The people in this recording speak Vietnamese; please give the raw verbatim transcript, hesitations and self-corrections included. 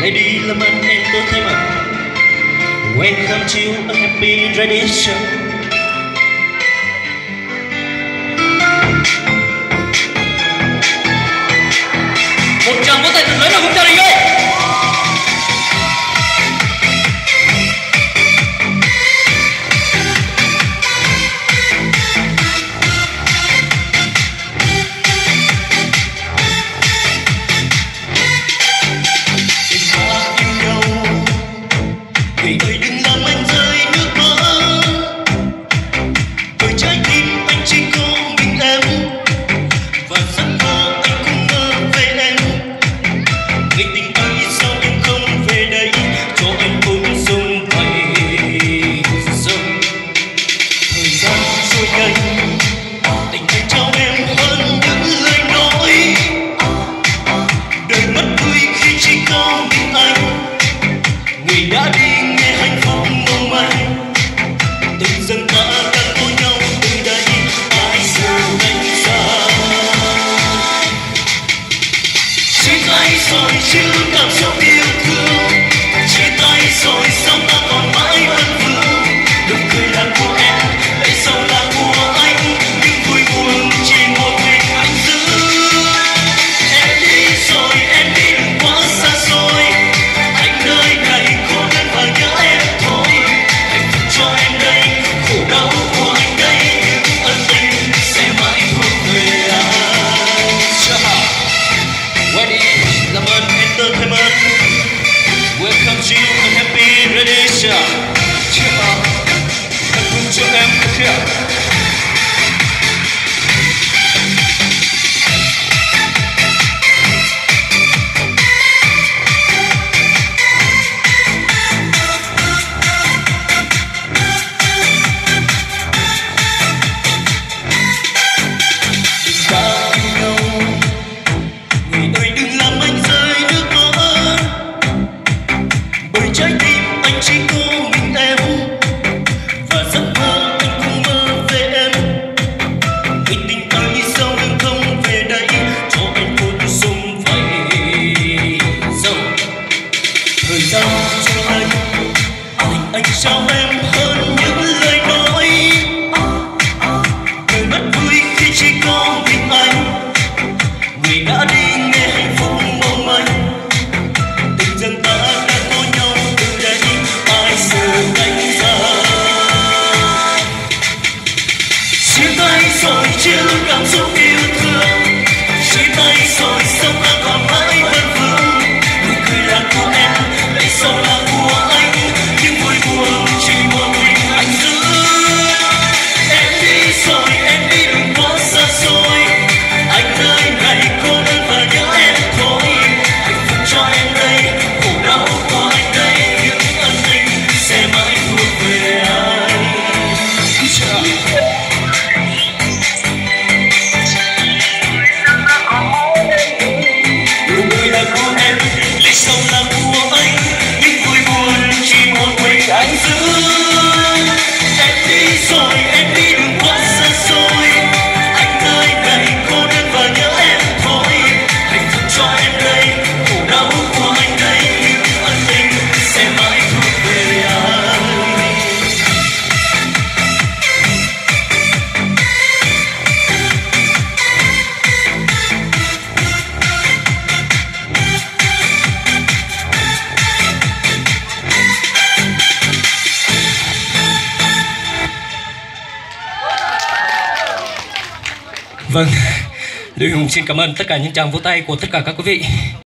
Lady Lemon Entertainment. Welcome to a happy tradition. Một tràng vỗ tay thật lớn nào cùng gia đình ơi. Người ơi đừng làm anh rơi nước mắt, bởi trái tim anh chỉ có mình em, và giấc mơ anh cũng mơ về em. Người tình ơi sao em không về đây, cho anh ôm sông vậy sông. Thời gian trôi nhanh, tình anh trao em hơn những lời nói. Đời mất vui khi chỉ có mình anh, người đã đi nghe hạnh phúc mong manh. Từng dần ta đã có nhau từ đây, ai giờ đánh giá. Chia tay rồi chứ cảm xúc yêu thương, chia tay rồi sao ta còn mãi vẫn vương. Nụ cười là của em, lệ sầu là của anh, nhưng vui buồn chỉ một mình anh giữ. Em đi rồi, em đi đừng quá xa xôi, anh nơi này cô đơn và nhớ em thôi. Hạnh phúc cho em đây, khổ đau của anh đây, những ân tình sẽ mãi thuộc về anh. Wedding Lemon Entertainment. Welcome to a happy tradition. Hạnh phúc cho em kia. Trái tim anh chỉ có mình em, và giấc mơ anh cũng mơ về em. Người tình ơi sao em không về đây, cho anh cuốn sông vậy dâu. Thời gian trôi nhanh, tình anh trao em hơn những lời nói. Đời mất vui khi chỉ có mình anh, người đã đi nghe hạnh phúc mong manh. Từng dần ta rồi chia luôn cảm xúc yêu thương, chia tay rồi sao ta còn mãi vẫn vương. Nụ cười là của em, lệ sầu là của anh, nhưng vui buồn chỉ một mình anh giữ. Em đi rồi, em đi đừng quá xa xôi, anh nơi này cô đơn và nhớ em thôi. Hạnh phúc cho em đây, khổ đau của anh đây, những ân tình sẽ mãi thuộc về anh. Sâu là của anh, nhưng vui buồn chỉ một mình anh giữ. Em đi rồi, em đi đừng quá xa xôi, anh nơi này cô đơn và nhớ em thôi. Hạnh phúc cho em đây, khổ đau của anh đây, những ân tình sẽ mãi thuộc về anh. Vâng, Lưu Hùng xin cảm ơn tất cả những tràng vỗ tay của tất cả các quý vị.